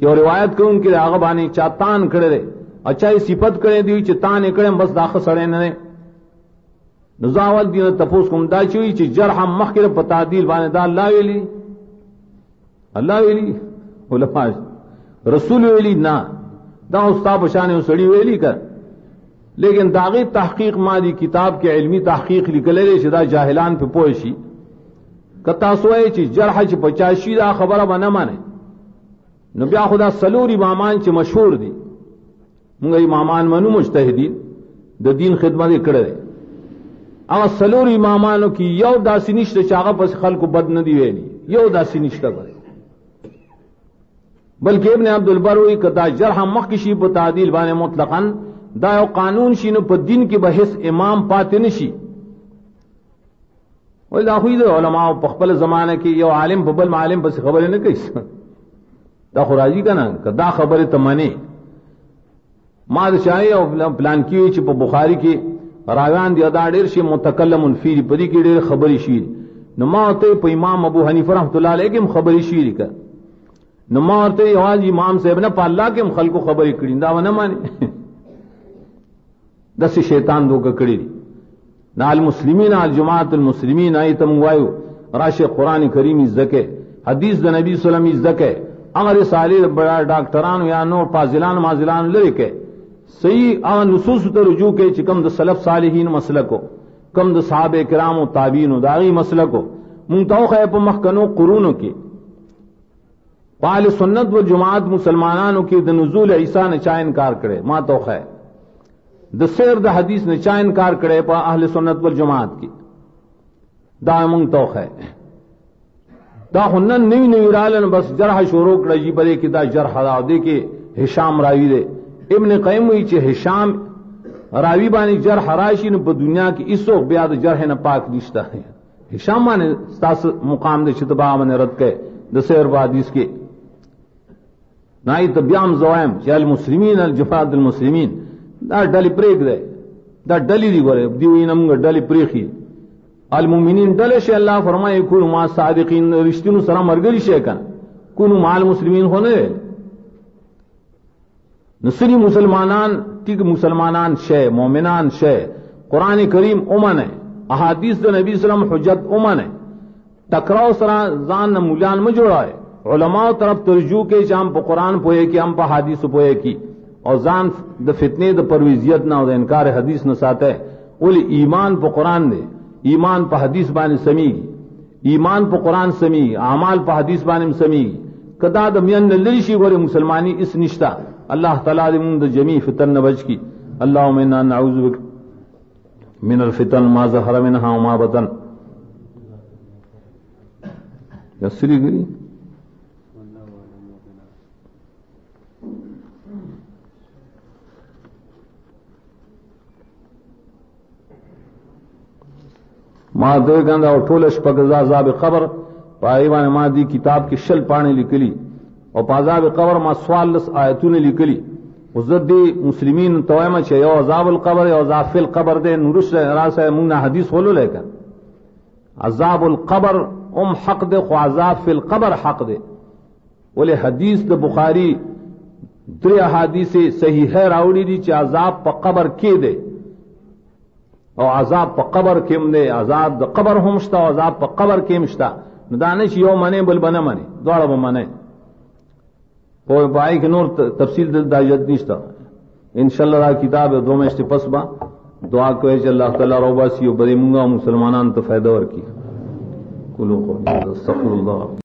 you روایت کوم کې هغه باندې چاتان کړي دي اچای صفت کړي دی چې تان کړي بس داخه سره نه نزاول دی تپوس کوم دا چې جرح مخکره په تعدیل باندې دا الله ویلی علماء رسول ویلی نه دا استاد بشانه سړی ویلی کړ لیکن داغی تحقیق ما دی کتاب کې علمی تحقیق لیکل لري چې دا جاهلان په پوه شي کتا سوې چې جرح چې 85 دا خبره باندې مانه نو بیا خدا سلور امامان چې مشهور دي موږ امامان منو مجتهدین د دین خدمت کړي هغه سلور امامانو کې یو داسې نشته چې هغه پس خلکو بد نه دی ویلي یو داسې نشته بلکې ابن عبد البر وی کدا جرح مخکې شي په تعدیل باندې مطلقاً دا یو قانون شینو په دین کې بحث امام پاتې نشي ول دا خو دې علماء په خپل زمانه کې یو عالم په بل عالم بس خبره نه کوي دا خو راځي کنه کدا خبره تمنه ما د شای او پلان کې چې په بخاری کې راویان دی دا ډېر شي متکلم فی په دې کې ډېر خبري شي نو ما ته په امام ابو حنیفه رحمۃ اللہ علیہ کې خبري شي لیکه نو ما ورته یوازې امام صاحب نه په الله کې خلکو خبري کړي دا ونه مانی دس شیطان دوکه کړی دي نال مسلمین الجماعت المسلمین ایت موایو راشه قران کریم زکه حدیث د نبی صلی الله علیه وسلم زکه اگر رساله بڑا ډاکټرانو یا نور فاضلان مازلان لري کې صحیح هغه نصوص ته رجوع کې چې کوم د سلف صالحین مسلکو کوم د صحابه کرام او تابعین او داغي مسلکو مونږ توخه په مخکنو قرونو کې اهل سنت و جماعت مسلمانانو کې د نزول عیسی نه چا انکار کړي ما توخه د سیر د حدیث نه چا انکار کړي په اهل سنت والجماعت کې دا مونږ توخه دا هنن نوی رالن بس جرح شروع کړی بلې کې دا جرح را دی کې هشام راوی دی ابن قیم وی چې هشام راوی باندې جرح راشي نو په دنیا کې ایسو بیا د جرح نه پاک نشته هشام باندې تاسو مقام د شتبا باندې رد کړي د سیر و حدیث کې نای ته بیام زوایم چې المسلمین الجفاد المسلمین دا ډلې پرېګ دی دا ډلې دی ګوره دی وینم ډلې پرېخي المؤمنین ډلې شي الله فرمایي کونوا ما صادقین رښتینو سره مرګري شي کنه کونوا مع المسلمین هونه نصری مسلمانان ټیک مسلمانان شې مؤمنان شې قران کریم اومنه احادیث د نبی صلی الله علیه وسلم حجت اومنه ټکراو سره ځان نه مولان م جوړای علماء طرف ترجو کې چې هم په قران پوهه کې هم په حدیث پوهه کې او ځان د فتنې د پرویزیت نه او د انکار حدیث نه ساته ول ایمان په قران دی ایمان په حدیث باندې سميږي ایمان په قران سميږي اعمال په حدیث باندې سميږي کدا د مین لری شي ګوره مسلمانی اس نشتا الله تعالی دې موږ د جمی فتن نه بچ کی اللهم انا نعوذ بک من الفتن ما ظهر منها وما بطن یسری گری ما دوی ګنده او ټول شپږ عذاب قبر پای باندې ما دی کتاب کې شل پاڼې لیکلي او په عذاب قبر ما 14 آیتونه لیکلي وزد دی مسلمین توایمه چې یو عذاب القبر یو عذاب فی القبر دې نورش راسه موږ حدیث ولو لیکن عذاب القبر حق دې خو عذاب فی القبر حق دې ولې حدیث د بخاری درې احادیث صحیحه راوړي دي چې عذاب په قبر کې دی او عذاب په قبر کې هم دی عذاب د قبر هم شته او عذاب په قبر کې هم شته نو دانش یو منه بل بنه منه دواړه به منه په پای کې نور تفصیل د دایت نشته ان شاء الله دا کتاب دو میاشتې پس با دعا کوي چې الله تعالی روباسي او بری مونږه مسلمانانو ته فائدہ ورکړي کولو کو استغفر الله